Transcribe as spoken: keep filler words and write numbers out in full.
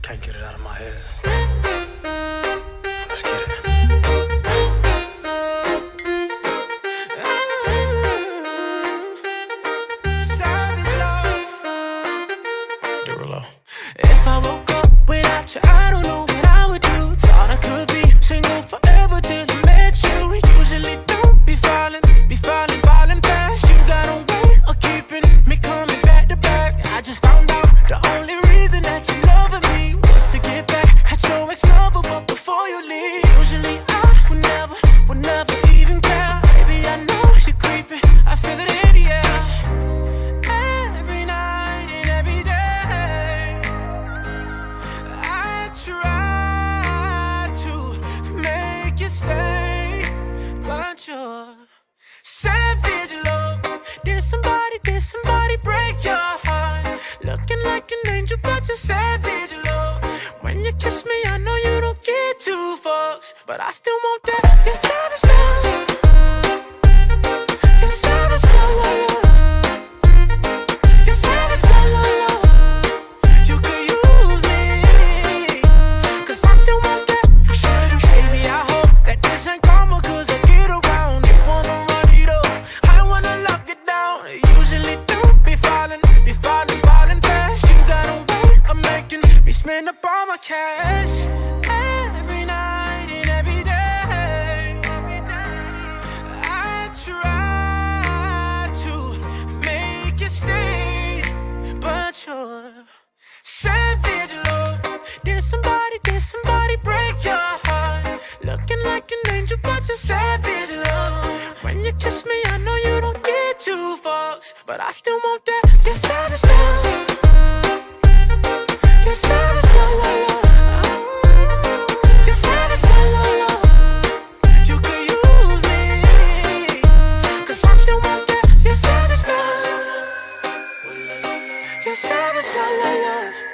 Can't get it out of my head. Let's get it. Savage love. Derulo. If I woke up without you, I don't know what I would do. Thought I could be single forever till I met you. Usually don't be falling, be falling, falling fast. You got a way of keeping me coming back to back. I just found out the only reason that you loving me was to get back at your ex-lover, but before you leave, usually I would never, would never even care. Baby, I know you're creeping, I feel it in the air. Every night and every day, I try to make you stay, but you're savage love. Did somebody, did somebody break your heart? Looking like an angel, but you're savage love. When you kiss me, I know you don't get two fucks, but I still want that. You're savage love. You're savage love, love, love. You're savage love, love, love. You could use me, cause I still want that. Baby, I hope that this ain't karma, cause I get around. You wanna run it up, I wanna lock it down. Usually don't be falling, be falling, falling fast. You got a way of making me spend up all my cash. Every night and every day, I try to make you stay, but you're savage love. Did somebody, did somebody break your heart? Looking like an angel, but you're savage love. When you kiss me, I know you don't get two fucks, but I still want that. You're savage love. You're savage love, love, love. You're savage love, love, love. You could use me, cause I still want that. You're savage love. You're savage love, love, love.